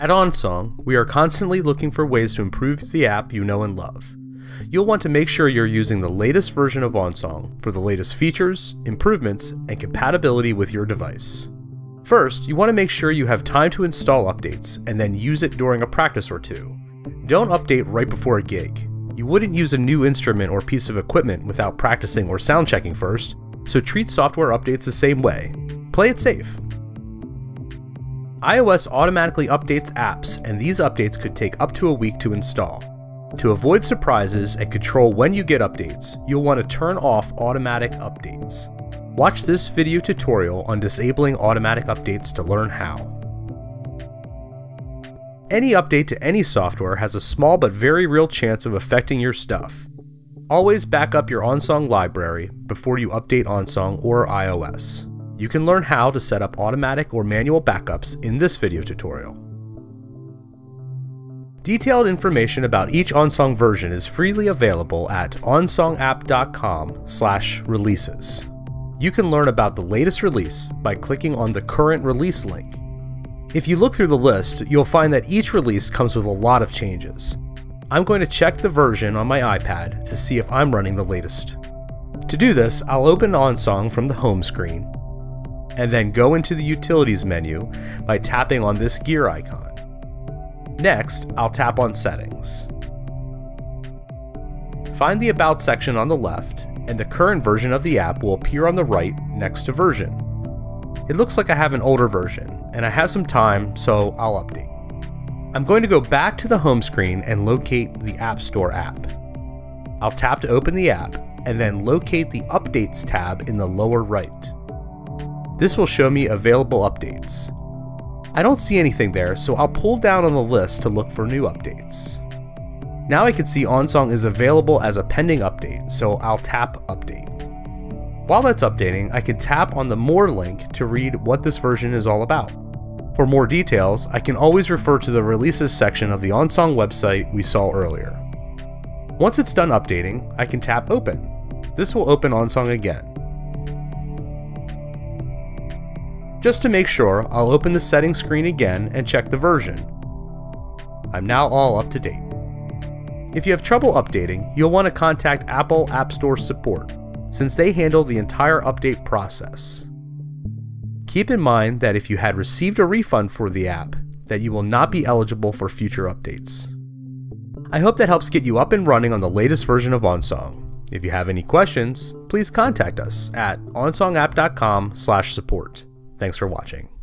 At OnSong, we are constantly looking for ways to improve the app you know and love. You'll want to make sure you're using the latest version of OnSong for the latest features, improvements, and compatibility with your device. First, you want to make sure you have time to install updates and then use it during a practice or two. Don't update right before a gig. You wouldn't use a new instrument or piece of equipment without practicing or sound checking first, so treat software updates the same way. Play it safe. iOS automatically updates apps, and these updates could take up to a week to install. To avoid surprises and control when you get updates, you'll want to turn off automatic updates. Watch this video tutorial on disabling automatic updates to learn how. Any update to any software has a small but very real chance of affecting your stuff. Always back up your OnSong library before you update OnSong or iOS. You can learn how to set up automatic or manual backups in this video tutorial. Detailed information about each OnSong version is freely available at onsongapp.com/releases. You can learn about the latest release by clicking on the current release link. If you look through the list, you'll find that each release comes with a lot of changes. I'm going to check the version on my iPad to see if I'm running the latest. To do this, I'll open OnSong from the home screen, and then go into the Utilities menu by tapping on this gear icon. Next, I'll tap on Settings. Find the About section on the left, and the current version of the app will appear on the right next to Version. It looks like I have an older version, and I have some time, so I'll update. I'm going to go back to the home screen and locate the App Store app. I'll tap to open the app, and then locate the Updates tab in the lower right. This will show me available updates. I don't see anything there, so I'll pull down on the list to look for new updates. Now I can see OnSong is available as a pending update, so I'll tap Update. While that's updating, I can tap on the More link to read what this version is all about. For more details, I can always refer to the Releases section of the OnSong website we saw earlier. Once it's done updating, I can tap Open. This will open OnSong again. Just to make sure, I'll open the settings screen again and check the version. I'm now all up to date. If you have trouble updating, you'll want to contact Apple App Store support, since they handle the entire update process. Keep in mind that if you had received a refund for the app, that you will not be eligible for future updates. I hope that helps get you up and running on the latest version of OnSong. If you have any questions, please contact us at onsongapp.com/support. Thanks for watching.